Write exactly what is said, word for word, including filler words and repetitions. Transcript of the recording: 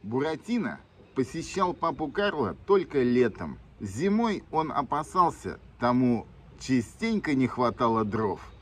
Буратино посещал папу Карло только летом. Зимой он опасался, тому частенько не хватало дров.